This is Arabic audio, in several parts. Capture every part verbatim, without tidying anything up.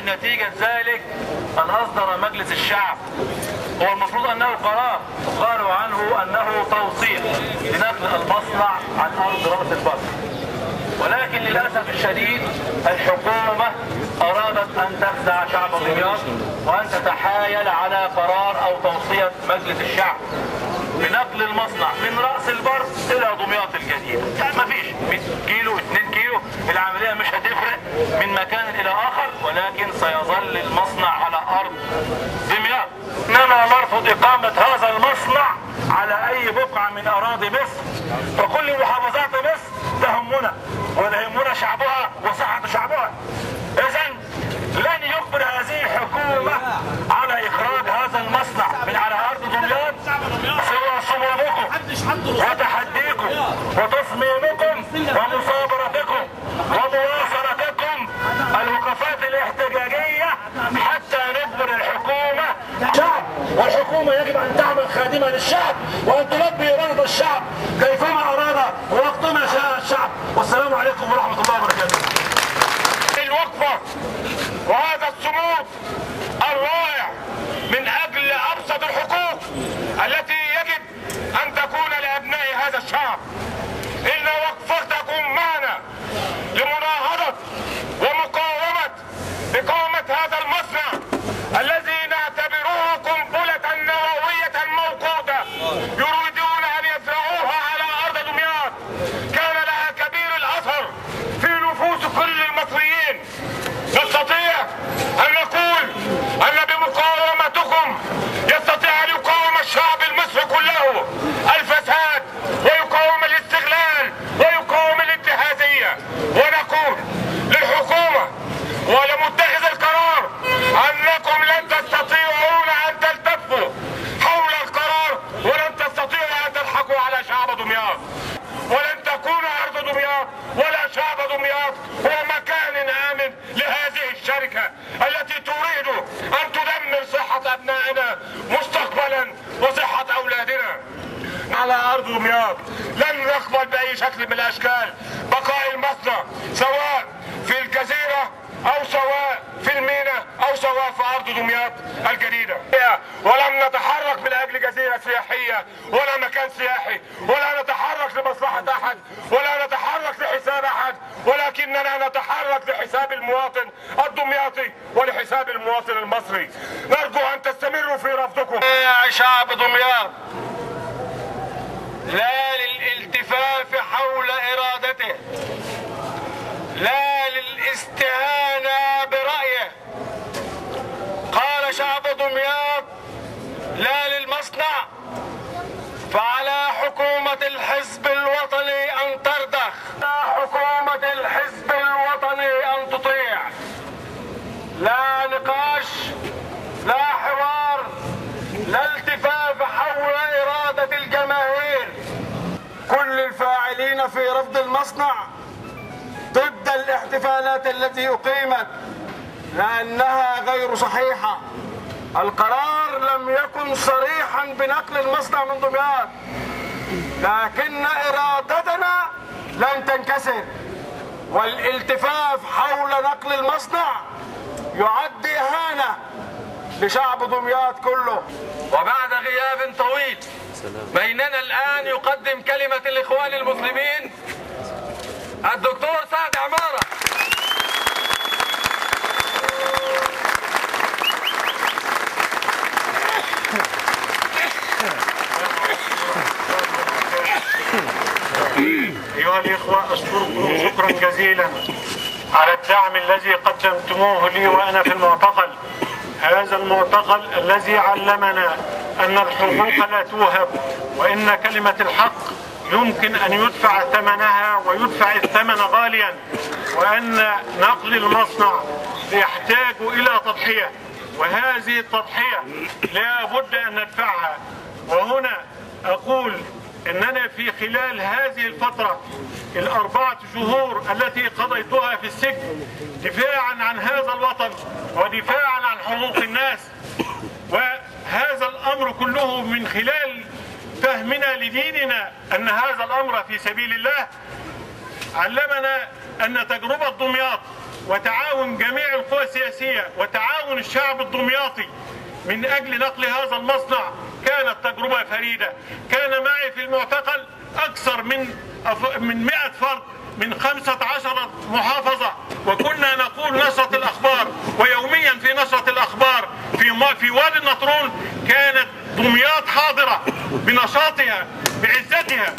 ونتيجة ذلك أن أصدر مجلس الشعب، هو المفروض أنه قرار، قالوا عنه أنه توصية لنقل المصنع عن أرض رأس البر، ولكن للأسف الشديد الحكومة أرادت أن تخدع شعب دمياط وأن تتحايل على قرار أو توصية مجلس الشعب بنقل المصنع من رأس البر إلى دمياط الجديدة. يعني مفيش مية كيلو اتنين كيلو، العملية مش هتفرق من مكان إلى آخر، ولكن سيظل المصنع على أرض دمياط. إننا نرفض إقامة هذا المصنع على أي بقعة من أراضي مصر، فكل محافظات مصر تهمنا ولا يهمنا شعبها وصحة شعبها. إذن لن يجبر هذه الحكومة على إخراج هذا المصنع من على أرض دمياط سوى صمودكم وتحديكم وتصميمكم ومصابرتكم ومواصلتكم الوقفات الاحتجاجية حتى نجبر الحكومة شعب، والحكومة يجب أن تعمل خادمة للشعب وأن تلبي إرادة الشعب كيفما أراد ووقتما شاء الشعب. والسلام عليكم ورحمة الله وبركاته. الوقفة وهذا الصمود الرائع من أجل أبسط الحقوق التي يجب أن تكون لأبناء هذا الشعب، إن وقفتكم معنا لمناهضة ومقاومة إقامة هذا المصنع الذي نعتبره قنبلة نووية موقوتة يريدون أن يزرعوها على أرض دمياط، كان لها كبير الأثر في نفوس كل المصريين. نستطيع أن نقول أن بمقاومتكم يستطيع أن يقاوم الشعب المصري كله الفساد ويقاوم الاستغلال ويقاوم الانتهازية، ونقول للحكومة ولمتخذ القرار أنكم لن تستطيعون أن تلتفوا حول القرار ولن تستطيعوا أن تضحكوا على شعب دمياط، ولن تكون أرض دمياط ولا شعب دمياط هو مكان آمن لهذه الشركة التي تريد أن تدمر صحة أبنائنا مستقبلا وصحة أولادنا على أرض دمياط. لن نقبل بأي شكل من الأشكال بقاء المصنع سواء في الجزيرة أو سواء في الميناء أو سواء في أرض دمياط الجديدة. ولم نتحرك من أجل جزيرة سياحية ولا مكان سياحي، ولا نتحرك لمصلحة أحد ولا نتحرك لحساب أحد، ولكننا نتحرك لحساب المواطن الدمياطي ولحساب المواطن المصري. نرجو أن تستمروا في رفضكم. يا شعب دمياط، لا للالتفاف حول إرادته، لا للاستهانة برأيه. قال شعب دمياط لا للمصنع، فعلى حكومة الحزب الوطني أن ترضخ، على حكومة الحزب الوطني أن تطيع. لا نقاش، لا حوار، لا التفاف حول إرادة الجماهير. كل الفاعلين في رفض المصنع ضد الاحتفالات التي أقيمت لأنها غير صحيحة. القرار لم يكن صريحا بنقل المصنع من دمياط، لكن إرادتنا لن تنكسر، والالتفاف حول نقل المصنع يعد إهانة لشعب دمياط كله. وبعد غياب طويل بيننا الآن يقدم كلمة الإخوان المسلمين الدكتور سعد عمارة. أيها الإخوة، أشكركم شكرا جزيلا على الدعم الذي قدمتموه لي وأنا في المعتقل. هذا المعتقل الذي علمنا أن الحقوق لا توهب، وإن كلمة الحق يمكن أن يدفع ثمنها ويدفع الثمن غاليا، وأن نقل المصنع يحتاج إلى تضحية، وهذه التضحية لا بد أن ندفعها. وهنا أقول أننا في خلال هذه الفترة الأربعة شهور التي قضيتها في السجن دفاعا عن هذا الوطن ودفاعا عن حقوق الناس، وهذا الأمر كله من خلال فهمنا لديننا أن هذا الأمر في سبيل الله، علمنا أن تجربة دمياط وتعاون جميع القوى السياسية وتعاون الشعب الدمياطي من أجل نقل هذا المصنع كانت تجربة فريدة. كان معي في المعتقل أكثر من من مئة فرد من خمسة عشر محافظة، وكنا نقول نشرة الأخبار، ويوميا في نشرة الأخبار في في وادي النطرون كانت دمياط حاضرة بنشاطها بعزتها.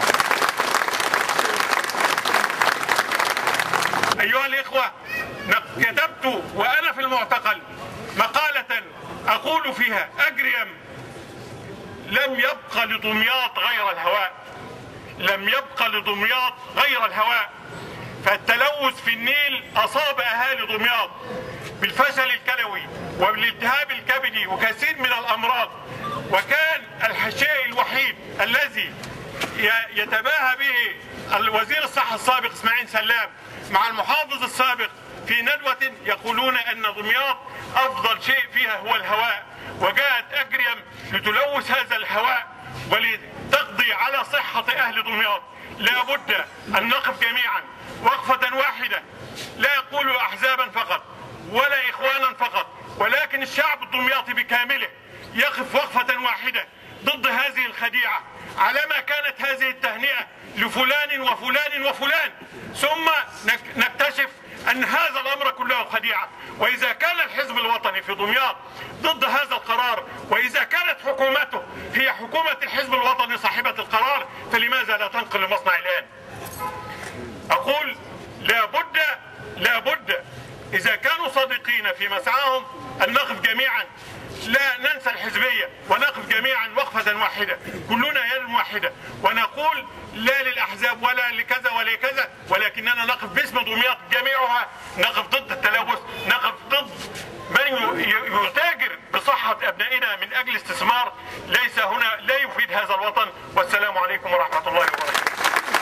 أيها الإخوة، كتبت وأنا في المعتقل مقالة أقول فيها: أجريم لم يبق لدمياط غير الهواء، لم يبق لدمياط غير الهواء. فالتلوث في النيل أصاب أهالي دمياط بالفشل الكلوي وبالالتهاب الكبدي وكثير من الأمراض، وكان الشيء الوحيد الذي يتباهى به الوزير الصحة السابق اسماعيل سلام مع المحافظ السابق في ندوة يقولون أن دمياط أفضل شيء فيها هو الهواء، وجاءت أجريم لتلوث هذا الهواء ولتقضي على صحة أهل دمياط. لا بد أن نقف جميعا وقفة واحدة، لا أقول أحزابا فقط ولا إخوانا فقط، ولكن الشعب الدمياطي بكامله يقف وقفة واحدة ضد هذه الخديعة. علما كانت هذه التهنئة لفلان وفلان وفلان، ثم نكتشف أن هذا الأمر كله خديعة. وإذا كان الحزب الوطني في دمياط ضد هذا القرار، وإذا كانت حكومته هي حكومة الحزب الوطني صاحبة القرار، فلماذا لا تنقل المصنع الآن؟ أقول لابد لابد إذا كانوا صادقين في مسعاهم أن نقف جميعا، لا ننسى الحزبية، ونقف جميعا وقفة واحدة كلنا يد واحدة، ونقول لا للأحزاب ولا لكذا ولا كذا، ولكننا نقف باسم دمياط جميعها، نقف ضد التلوث، نقف ضد من يتاجر بصحة أبنائنا من أجل استثمار ليس هنا لا يفيد هذا الوطن. والسلام عليكم ورحمة الله وبركاته.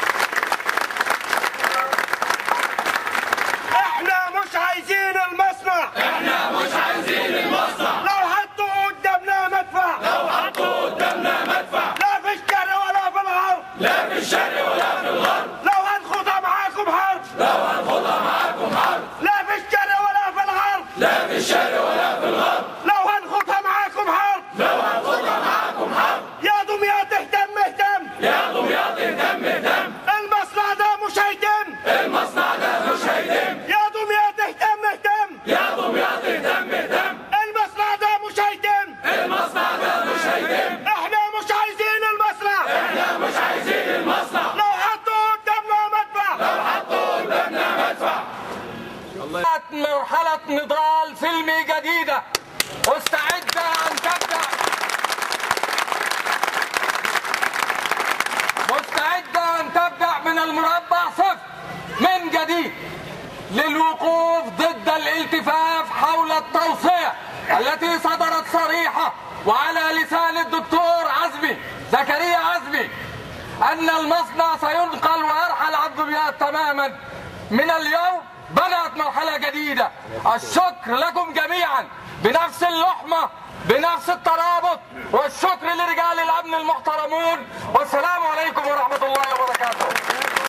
احنا مش عايزين المصنع، احنا مش عايزين المصنع. لو حطوا قدامنا مدفع، لو حطوا قدامنا مدفع، لا في الشرق ولا في الغرب، لا في الشرق ولا في الغرب. لو هنخوضها معاكم حرب، لو هنخوضها معاكم حرب، لا في الشرق ولا في الغرب، لا في الشرق ولا في الغرب. لو هنخوضها معاكم حرب، لو هنخوضها معاكم حرب. يا دمياط اهتم اهتم، يا دمياط اهتم اهتم. المصنع ده مش هيتم، المصنع ده مش هيتم. يا دمياط اهتم اهتم، يا دمياط اهتم اهتم. المصنع ده مش هيتم، المصنع ده مش هيتم. احنا مش عايزين المصنع، احنا مش عايزين المصنع. لو حطوا قدامنا مدفع، لو حطوا قدامنا مدفع. مرحلة نضال سلمي جديدة مستعدة أن تبدأ مستعدة أن تبدأ من المربع صفر من جديد للوقوف ضد الالتفاف حول التوصية التي صدرت صريحة وعلى لسان الدكتور عزمي زكريا عزمي أن المصنع سينقل ويرحل عن دمياط تماما. من اليوم بدأت مرحلة جديدة. الشكر لكم جميعا بنفس اللحمة بنفس الترابط، والشكر لرجال الأمن المحترمون، والسلام عليكم ورحمة الله وبركاته.